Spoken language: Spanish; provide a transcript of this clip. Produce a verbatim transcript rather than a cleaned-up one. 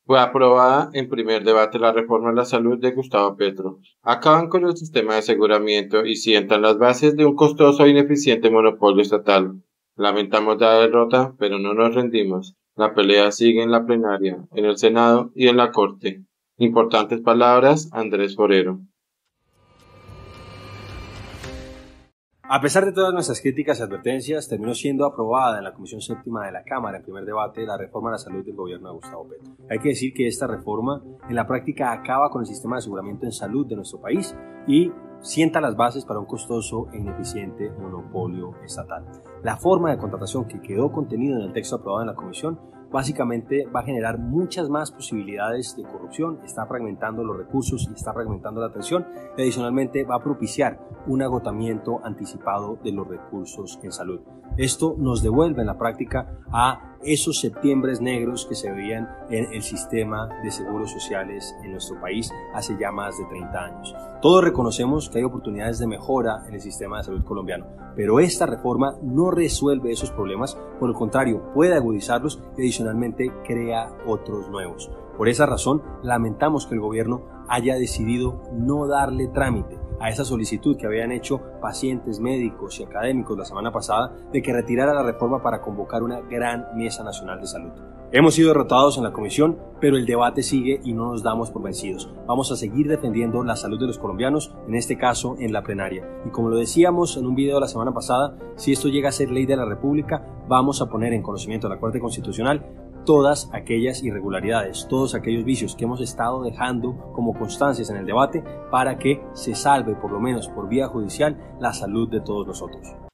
Fue aprobada en primer debate la reforma a la salud de Gustavo Petro. Acaban con el sistema de aseguramiento y sientan las bases de un costoso e ineficiente monopolio estatal. Lamentamos la derrota, pero no nos rendimos. La pelea sigue en la plenaria, en el Senado y en la Corte. Importantes palabras, Andrés Forero. A pesar de todas nuestras críticas y advertencias, terminó siendo aprobada en la Comisión Séptima de la Cámara en primer debate la reforma a la salud del gobierno de Gustavo Petro. Hay que decir que esta reforma en la práctica acaba con el sistema de aseguramiento en salud de nuestro país y sienta las bases para un costoso e ineficiente monopolio estatal. La forma de contratación que quedó contenido en el texto aprobado en la Comisión básicamente va a generar muchas más posibilidades de corrupción, está fragmentando los recursos y está fragmentando la atención y adicionalmente va a propiciar un agotamiento anticipado de los recursos en salud. Esto nos devuelve en la práctica a esos septiembres negros que se veían en el sistema de seguros sociales en nuestro país hace ya más de treinta años. Todos reconocemos que hay oportunidades de mejora en el sistema de salud colombiano, pero esta reforma no resuelve esos problemas, por el contrario, puede agudizarlos y adicionalmente crea otros nuevos. Por esa razón, lamentamos que el gobierno haya decidido no darle trámite a esa solicitud que habían hecho pacientes, médicos y académicos la semana pasada de que retirara la reforma para convocar una gran mesa nacional de salud. Hemos sido derrotados en la comisión, pero el debate sigue y no nos damos por vencidos. Vamos a seguir defendiendo la salud de los colombianos, en este caso en la plenaria. Y como lo decíamos en un video la semana pasada, si esto llega a ser ley de la República, vamos a poner en conocimiento de la Corte Constitucional todas aquellas irregularidades, todos aquellos vicios que hemos estado dejando como constancias en el debate para que se salve, por lo menos por vía judicial, la salud de todos nosotros.